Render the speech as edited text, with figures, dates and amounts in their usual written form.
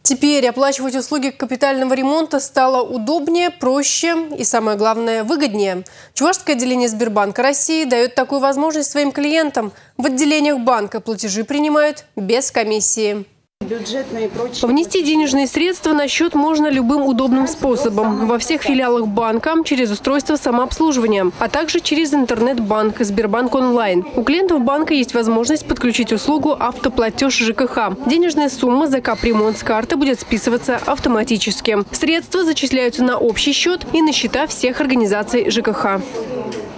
Теперь оплачивать услуги капитального ремонта стало удобнее, проще и, самое главное, выгоднее. Чувашское отделение Сбербанка России дает такую возможность своим клиентам. В отделениях банка платежи принимают без комиссии. Внести денежные средства на счет можно любым удобным способом. Во всех филиалах банка через устройство самообслуживания, а также через интернет-банк Сбербанк онлайн. У клиентов банка есть возможность подключить услугу автоплатеж ЖКХ. Денежная сумма за капремонт с карты будет списываться автоматически. Средства зачисляются на общий счет и на счета всех организаций ЖКХ.